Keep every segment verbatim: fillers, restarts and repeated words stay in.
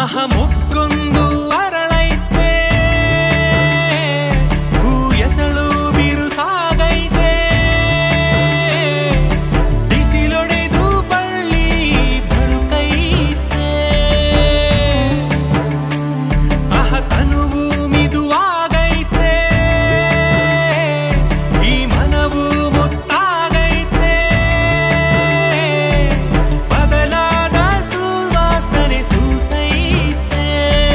ಮುಕ್ಕೊಂದು ಅರಳೈತೆ ಹೂ ಎಸಳು ಬಿರುಸಾಗೈತೆ ಬಿಸಿಲೊಡೆದು ಬಳ್ಳಿ ಬಳುಕೈತೆ ಆಹ ತನುವು ಮಿದುವಾಗೈತೆ ಈ ಮನವು ಮುತ್ತಾಗೈತೆ ಬದಲಾದ ಸುವಾಸನೆ ಸೂಸೈತೆ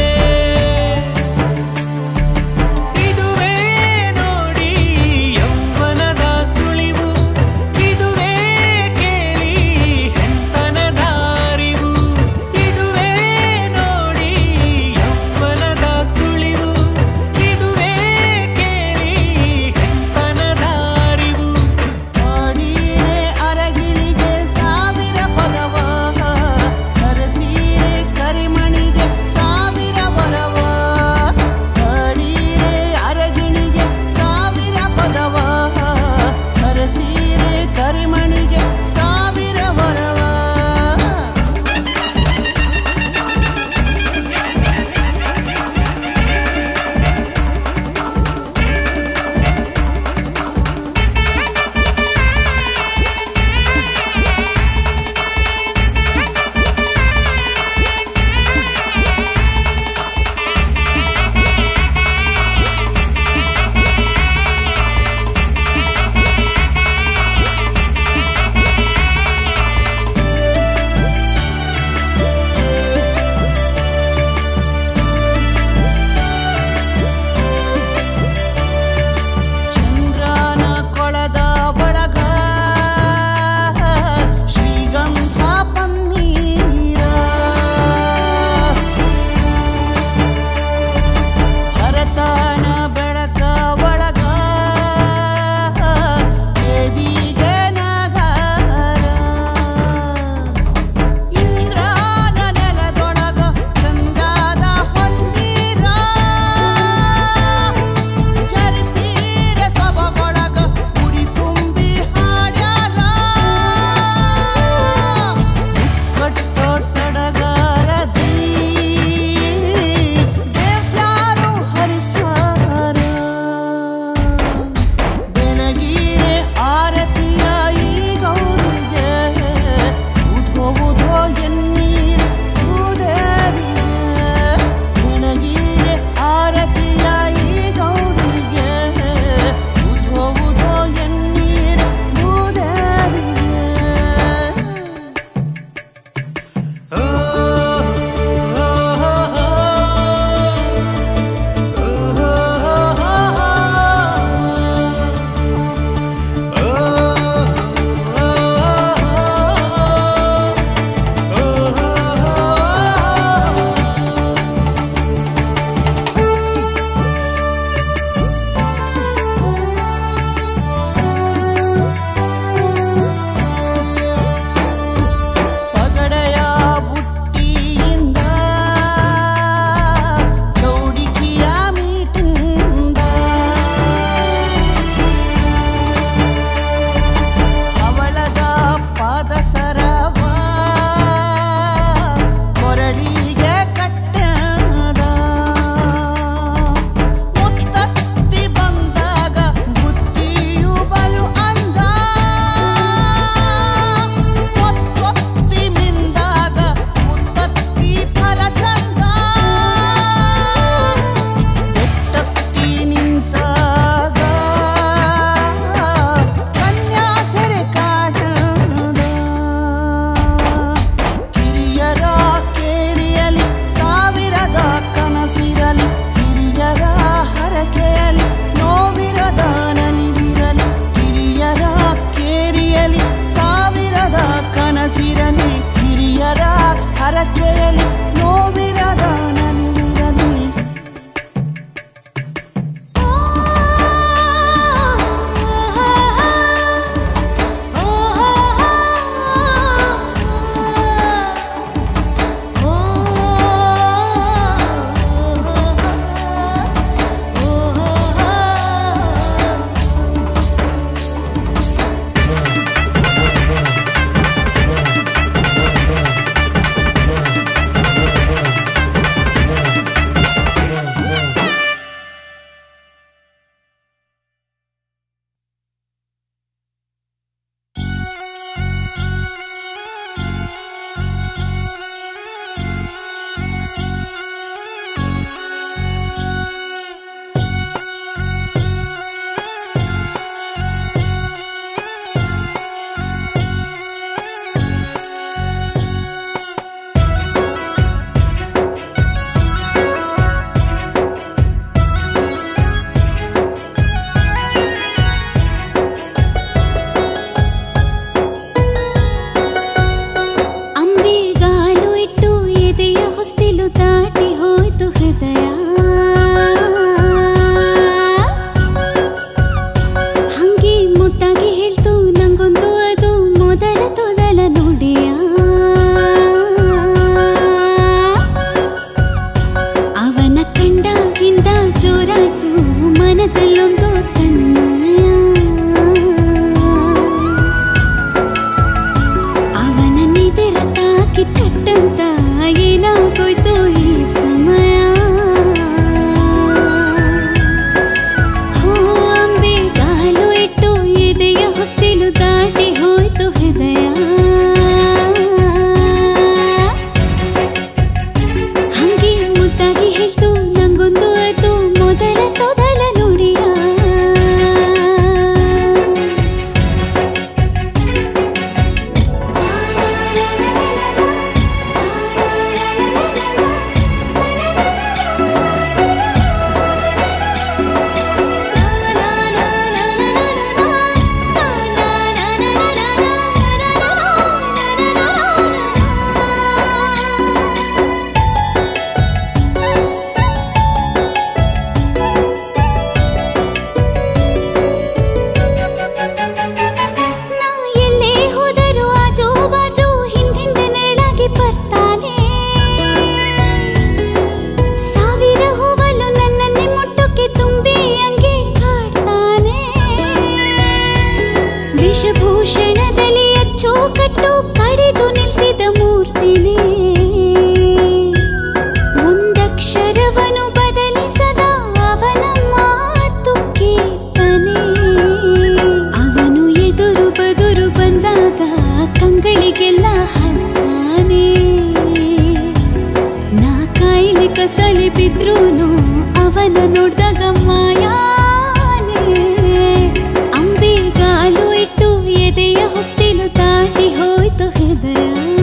ಸಲಿ ಬಿದ್ರೂನು ಅವನ ನೋಡ್ದಾಗ ಮಾಯಾನೆ ಅಂಬೆಗಾಲು ಇಟ್ಟು ಎದೆಯ ಹೊಸ್ತಿಲು ತಾಟಿ ಹೋಯ್ತು ಹೃದಯ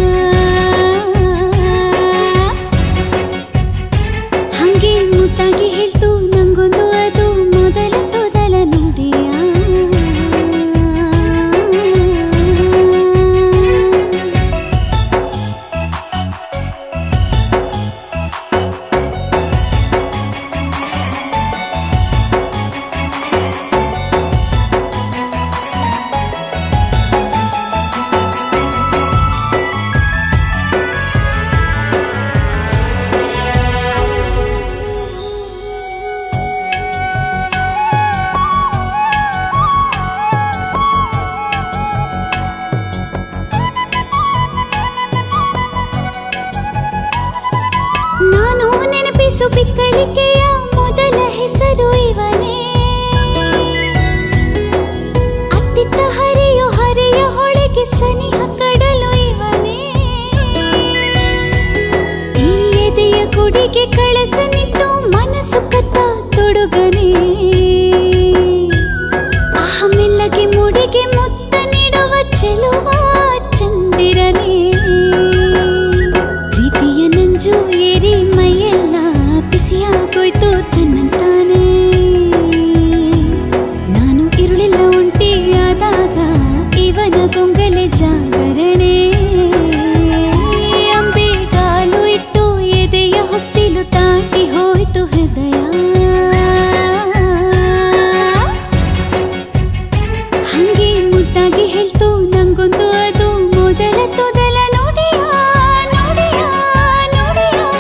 ಹಂಗೆ ಮುದ್ದಾಗಿ ಹೇಳ್ತು ನಂಗೊಂದು ಅದು ಮೊದಲ ತೊದಲ ನುಡಿಯ ನಾನು ನೆನಪಿಸು ಬಿಕ್ಕಳಿಕೆಯ ಮೊದಲ ಹೆಸರು ಇವನೇ ಅತ್ತಿತ್ತ ಹರಿಯೋ ಹರಿಯ ಹೊಳೆಗೆ ಸನಿಹ ಕಡಲು ಇವನೇ ಈ ಎದೆಯ ಗುಡಿಗೆ ಕಳಸ ನಿಟ್ಟು ಮನಸ್ಸು ಕತ್ತ ತೊಡುಗನೇ ಅಹಮೆಲ್ಲಗೆ ಮುಡಿಗೆ ಮುತ್ತ ನೀಡುವ ಚೆಲುವ ಚಂದಿರನೇ ಪ್ರೀತಿಯ ನಂಜು ಏರಿ ಮೈಯೆಲ್ಲ ಬಿಸಿಯಾಗೋಯ್ತು ತನ್ನಂತಾನೆ ನಾನು ಇರುಳಿಲ್ಲ ಒಂಟಿಯಾದಾಗ ಇವನ ಗೊಂಗಲೆ ಜಾಗರಣೆ ಅಂಬೆಗಾಲು ಇಟ್ಟು ಎದೆಯ ಹೊಸ್ತಿಲು ತಾಟಿ ಹೋಯ್ತು ಹೃದಯ ಹಂಗೆ ಮುದ್ದಾಗಿ ಹೇಳ್ತು ನಂಗೊಂದು ಅದು ಮೊದಲ ತೊದಲ ನುಡಿಯ ನುಡಿಯ ನುಡಿಯ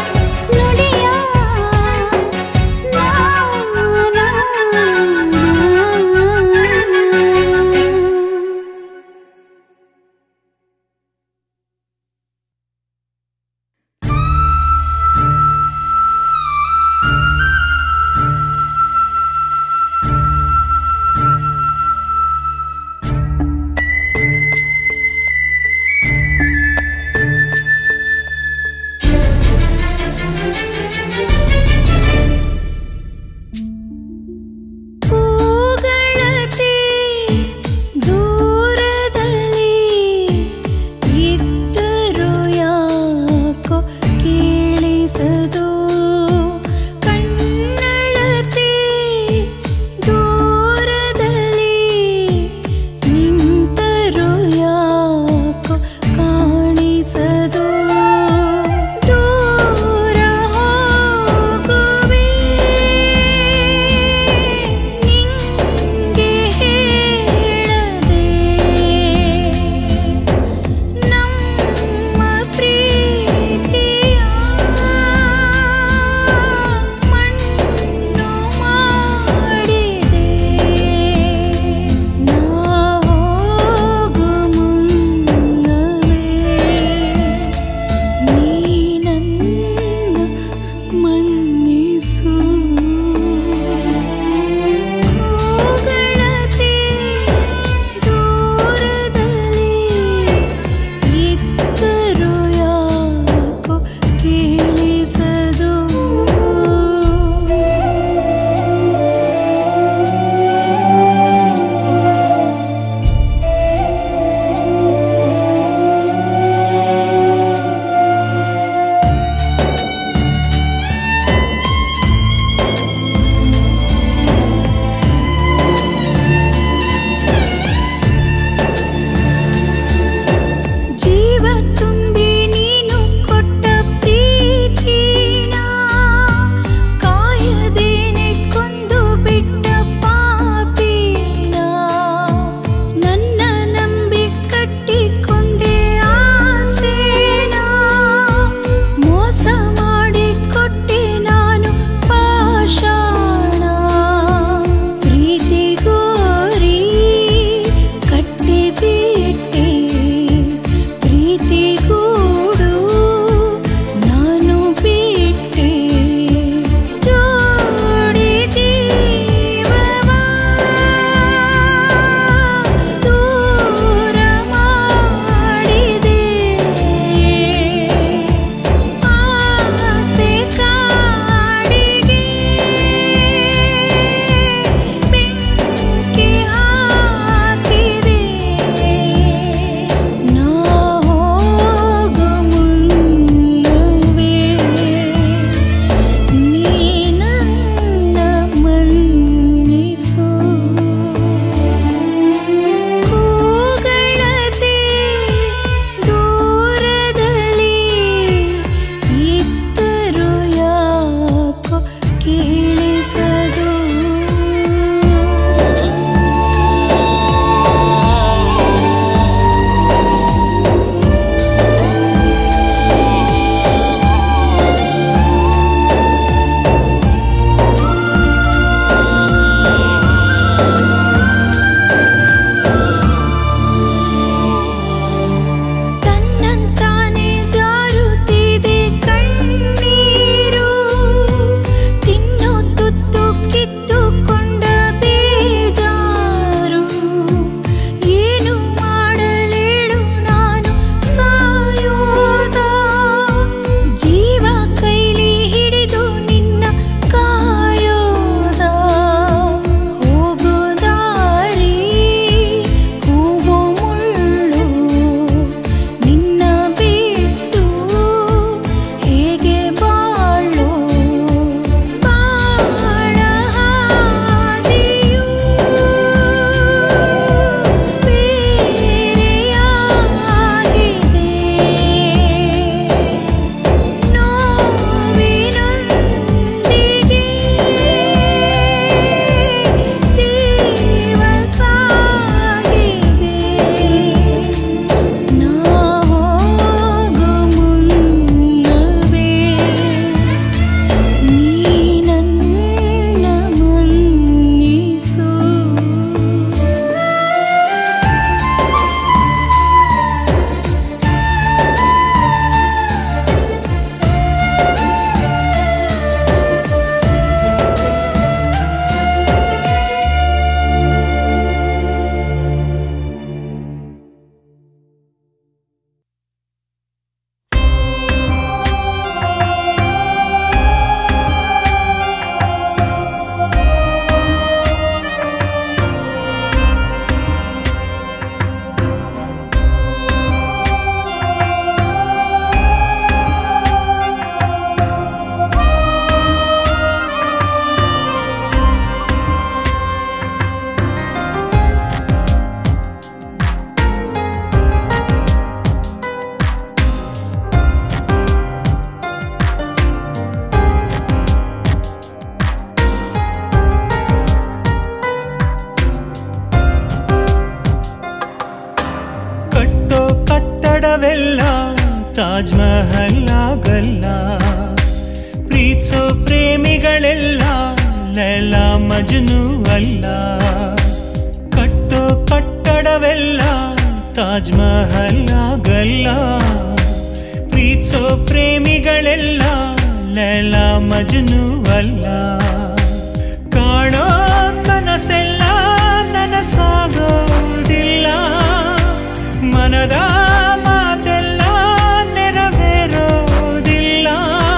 ಮಜನು ಅಲ್ಲ. ಕಟ್ಟೋ ಕಟ್ಟಡವೆಲ್ಲ ತಾಜ್ ಮಹಲ್ ಆಗಲ್ಲ. ಪ್ರೀತಿಸೋ ಪ್ರೇಮಿಗಳೆಲ್ಲ ಲೈಲಾ ಮಜನು ಅಲ್ಲ. ಕಾಣೋ ಕನಸೆಲ್ಲ ನನಸಾಗೋದಿಲ್ಲ. ಮನದ ಮಾತೆಲ್ಲ ನೆರವೇರೋದಿಲ್ಲ.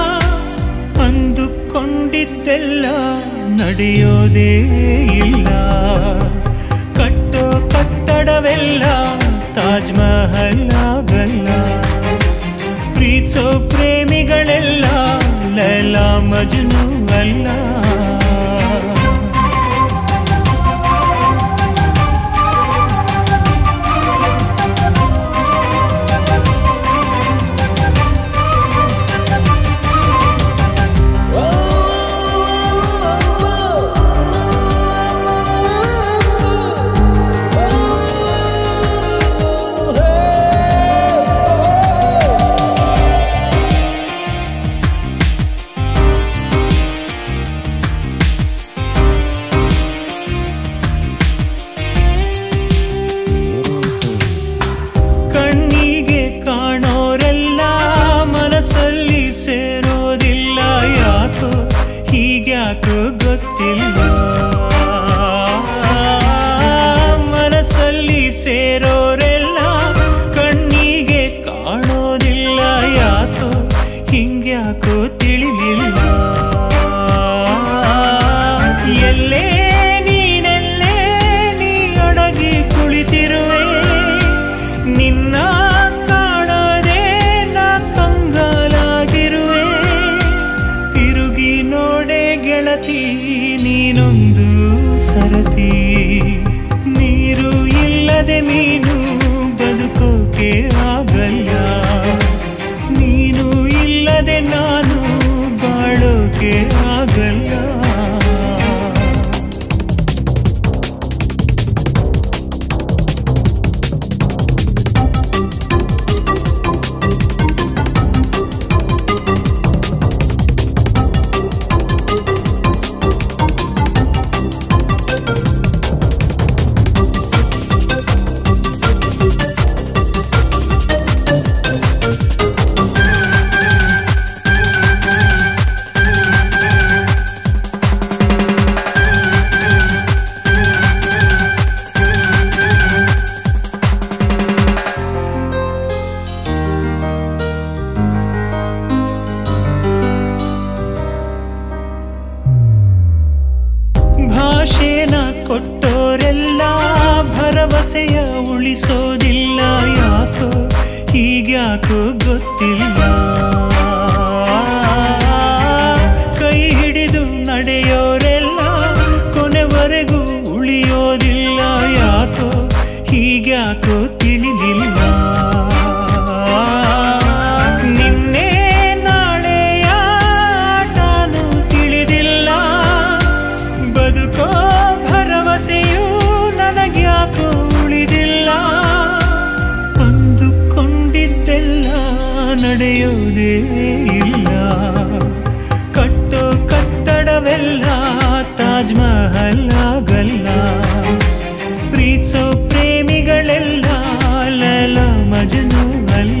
ಅಂದುಕೊಂಡಿದ್ದೆಲ್ಲ ನಡೆಯೋದೇ ಇಲ್ಲ. ಕಟ್ಟೋ ಕಟ್ಟಡವೆಲ್ಲ ತಾಜ್ ಮಹಲ್ ಆಗಲ್ಲ. ಪ್ರೀತಿಸೋ ಪ್ರೇಮಿಗಳೆಲ್ಲ ಲೈಲಾ ಮಜ್ನು ಅಲ್ಲ. ಹೀಗ್ಯಾಕೋ ಗೊತ್ತಿಲ್ಲ. ಮನಸ್ಸಲ್ಲಿ ಸೇರೋರೆಲ್ಲ ಕಣ್ಣಿಗೆ ಕಾಣೋದಿಲ್ಲ. ಯಾಕೋ ಹಿಂಗ್ಯಾಕೋ ತಿಳಿಲಿಲ್ಲ. ಎಲ್ಲೇ ನೀನೆಲ್ಲೇ ನೀ ಅಡಗಿ ಕುಳಿತಿರುವೆ. ನಿನ್ನ ಕಾಣೋದೇ ನಾ ಕಂಗಾಲಾಗಿರುವೆ. ತಿರುಗಿ ನೋಡೆ ಗೆಳತಿ ನೀನೊಂದು ಸರತಿ. ನೀರು ಇಲ್ಲದೆ ಮೀನು ಬದುಕೋಕೆ ಆಗಲ್ಲ. ನೀನು ಇಲ್ಲದೆ ನಾನು ಬಾಳೋಕೆ ಆಗಲ್ಲ. ಭಾಷೆನ ಕೊಟ್ಟೋರೆಲ್ಲ ಭರವಸೆಯ ಉಳಿಸೋದಿಲ್ಲ. ಯಾಕೋ ಹೀಗ್ಯಾಕೋ ಗೊತ್ತಿಲ್ಲ. ಕೈ ಹಿಡಿದು ನಡೆಯೋರೆಲ್ಲ ಕೊನೆವರೆಗೂ ಉಳಿಯೋದಿಲ್ಲ. ಯಾಕೋ ಹೀಗ್ಯಾಕೋ ತಿಳಿಲಿಲ್ಲ. ನಿನ್ನೆ ನಾಳೆಯ ಆಟನೂ ತಿಳಿದಿಲ್ಲ. ಬದುಕೋ ಭರವಸೆಯೂ ನನಗ್ಯಾಕೋ ಉಳಿದಿಲ್ಲ. ಅಂದುಕೊಂಡಿದ್ದೆಲ್ಲ ನಡೆಯೋದೇ ಇಲ್ಲ. ಕಟ್ಟೋ ಕಟ್ಟಡವೆಲ್ಲ ತಾಜ್ ಮಹಲ್ ಆಗಲ್ಲ. ಪ್ರೀತಿಸೋ ಪ್ರೇಮಿಗಳೆಲ್ಲ ಲೈಲಾ ಮಜ್ನು ಅಲ್ಲ.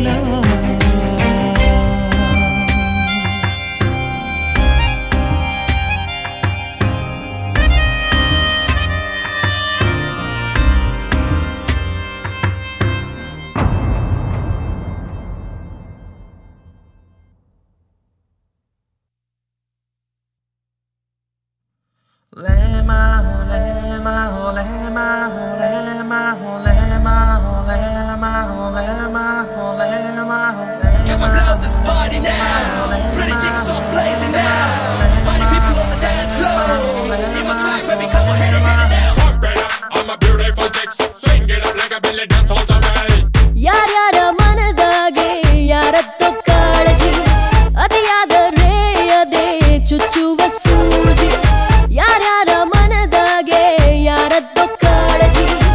Lema, lema, lema, lema, lema, lema, lema, lema. Come and blow this party now. Pretty chicks all blazing now. Party people on the dance floor. In my track, baby, come on, hit it, hit it now. Pump it up, I'm a beautiful chicks. Swing it up like a belly dance all the way. ಯಾರ್ಯಾರ ಮನದಾಗೆ ಯಾರತ್ತೋ ಕಾಳಜಿ. ಅತಿಯಾದರೆ ಅದೇ ಚುಚ್ಚುವ ಸೂಜಿ. ಯಾರ್ಯಾರ ಮನದಾಗೆ ಯಾರತ್ತೋ ಕಾಳಜಿ.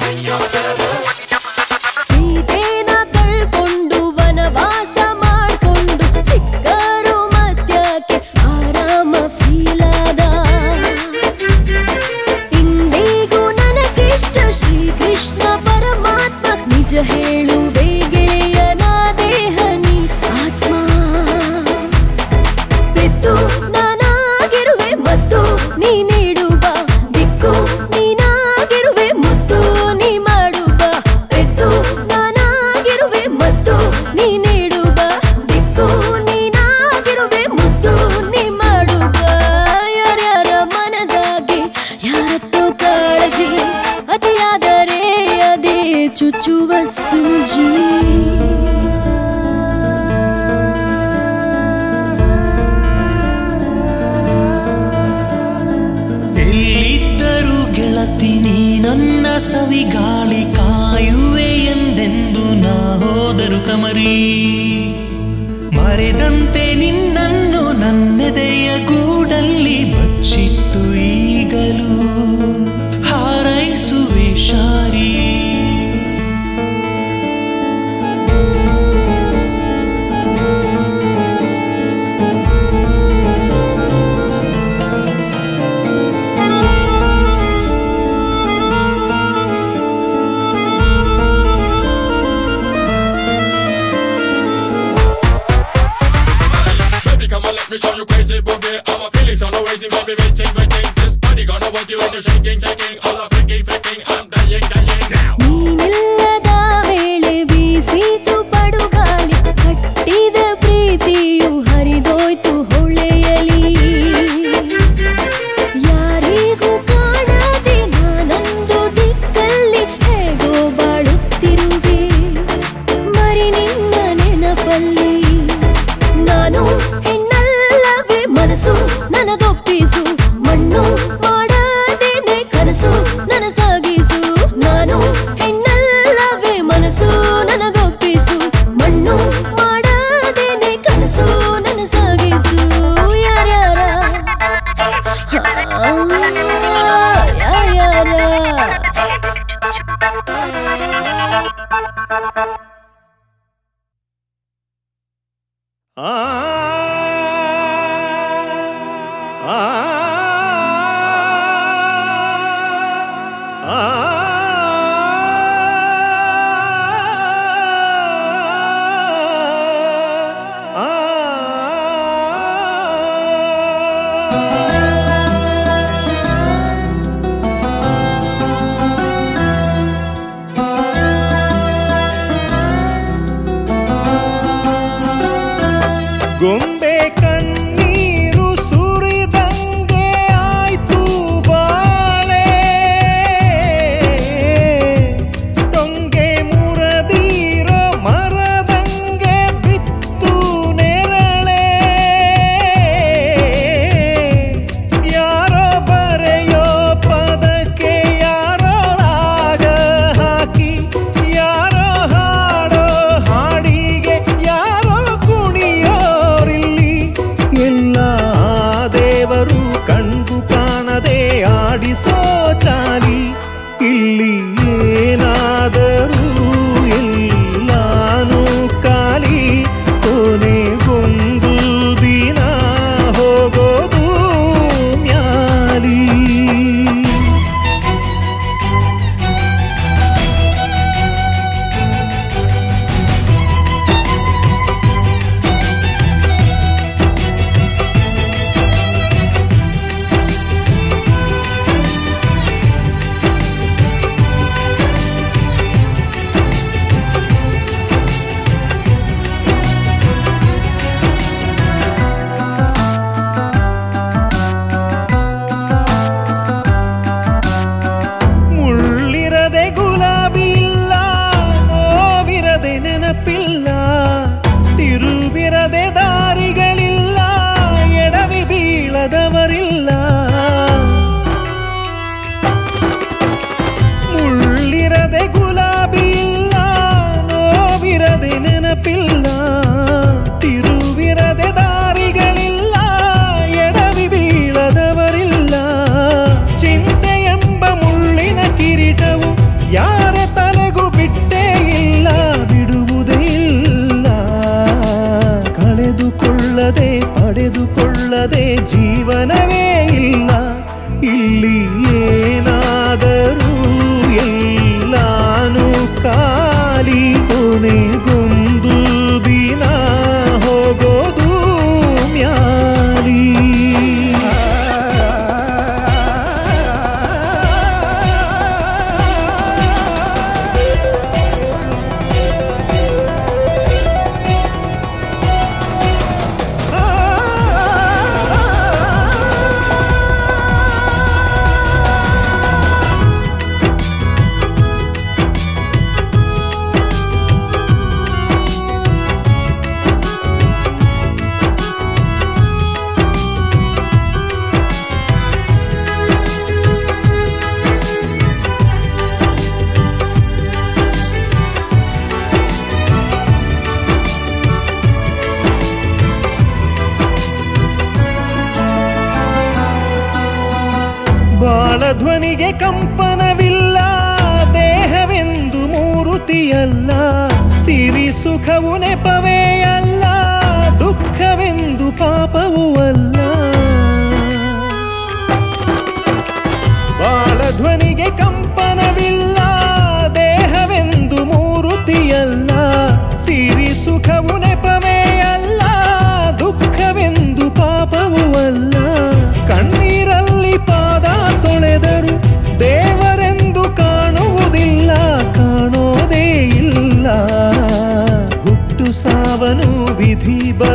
ಸೀತೆನ ಕಳ್ಕೊಂಡು ವನವಾಸ ಮಾಡ್ಕೊಂಡು ಸಿಕ್ಕರು ಮಧ್ಯಕ್ಕೆ ಆರಾಮ ಫೀಲಾದ. ಇಂದಿಗೂ ನನಗಿಷ್ಟ ಶ್ರೀಕೃಷ್ಣ ಪರಮಾತ್ಮ, ನಿಜ ಹೇಳುವೆ ಗೆಳೆಯನ ದೇಹ ನೀ ಆತ್ಮ. ಬೆತ್ತು ನಾನಾಗಿರುವೆ ಮತ್ತು ನೀ ನೀಡುವ ದಿಕ್ಕು, ನೀನಾಗಿರುವೆ ಮುತ್ತು ನೀ ಮಾಡುವ. ಬೆತ್ತು ನಾನಾಗಿರುವೆ ಮತ್ತು ನೀ ನೀಡುವ ದಿಕ್ಕು, ನೀನಾಗಿರುವೆ ಮುತ್ತು ನೀ ಮಾಡುವ. ಯಾರ್ಯಾರ ಮನದಾಗೆ ಯಾರತ್ತೋ ಕಾಳಜಿ, ಅತಿಯಾದರೆ ಅದೇ ಚುಚ್ಚುವ ಸೂಜಿ. ಎಲ್ಲಿದ್ದರೂ ಗೆಳತಿ ನೀ ನನ್ನ ಸವಿಗಾಳಿ, ಕಾಯುವೆ ಎಂದೆಂದು ನಾ ಹೋದರು ಕಮರಿ. ಮರೆದಂತೆ ನಿನ್ನನ್ನು ನನ್ನೆದೆಯ ಗೂಡಲ್ಲಿ ಬಚ್ಚಿಟ್ಟು ಈಗಲೂ ಹಾರೈಸುವೆ Shari. Come on, let me show you crazy boogie. All my feelings are no raising, baby, waiting, waiting. This body gonna want you when you're shaking, shaking. All the freaking, freaking, I'm dying, dying now. ನೀನಿಲ್ಲದ ವೇಳೆ ಬೀಸಿತು ಪಡುಗಾಳಿ, ಕಟ್ಟಿದ ಪ್ರೀತಿಯು ಹರಿದೋಯ್ತು ಹೊಳೆಯಲಿ. ಯಾರಿಗೂ ಕಾಣದೆ ನಾನೊಂದು ದಿಕ್ಕಲ್ಲಿ ಹೇಗೋ ಬಾಳುತ್ತಿರುವೆ, ಮರಿ ನಿನ್ನ ನೆನಪಲ್ಲಿ. ನಾನು ಹೆಣ್ಣಲ್ಲವೇ ಮನಸ್ಸು ನನಗೊಪ್ಪಿಸು, ಮಣ್ಣು ಮಾಡದೇನೆ ಕನಸು ನನ್ನ ಸಾಗಿಸು. ನಾನು ಹೆಣ್ಣಲ್ಲವೇ ಮನಸ್ಸು ನನಗೊಪ್ಪಿಸು, ಮಣ್ಣು ಮಾಡದೇನೆ ಕನಸು ನನ್ನ ಸಾಗಿಸು. ಯಾರ್ಯಾರ ಯಾರ್ಯಾರ ಆ ಆ ಆ ಗೊಂಬೆ ಕಣ್ಣೀರು ಸುರಿದಂಗೆ ಆಯ್ತು ಬಾಳೆ, ಟೊಂಗೆ ಮುರದಿರೋ ಮರದಂಗೆ ಬಿತ್ತು ನೆರಳೆ. ಯಾರೋ ಬರೆಯೋ ಪದಕ್ಕೆ ಯಾರೋ ರಾಗ ಹಾಕಿ, ಯಾರೋ ಹಾಡೋ ಹಾಡಿಗೆ ಯಾರೋ ಕುಣಿಯೋರಿಲ್ಲ. ಕಂಪನವಿಲ್ಲ ದೇಹವೆಂದು ಮೂರುತಿಯಲ್ಲ ಸಿರಿ ಸುಖವು ನೆಪವೇ ಅಲ್ಲ ದುಃಖವೆಂದು ಪಾಪವೂ ಅಲ್ಲ ಬಾಳಧ್ವನಿಗೆ ಕಂಪನವಿಲ್ಲ ದೇಹವೆಂದು ಮೂರುತಿಯಲ್ಲ ಸಿರಿ ಸುಖವು ನೆಪವೇ ಅಲ್ಲ ದುಃಖವೆಂದು ಪಾಪವೂ ಅಲ್ಲ ಕಣ್ಣೀರಲ್ಲಿ ಪಾದ ತೊಳೆದರು ದೇವರೆಂದು ಕಾಣುವುದಿಲ್ಲ ಕಾಣೋದೇ ಇಲ್ಲ ಹುಟ್ಟು ಸಾವನು ವಿಧಿ ಬ